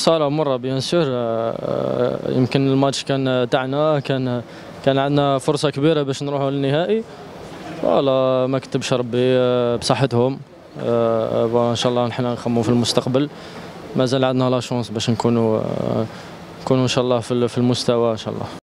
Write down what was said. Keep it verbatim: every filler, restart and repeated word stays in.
خساره مره بيان سور. يمكن الماتش كان تاعنا، كان كان عندنا فرصه كبيره باش نروحوا للنهائي. فوالا ما كتبش ربي بصحتهم. ان شاء الله نحن نخمو في المستقبل، مازال عندنا لا شونس باش نكونوا نكونوا ان شاء الله في المستوى ان شاء الله.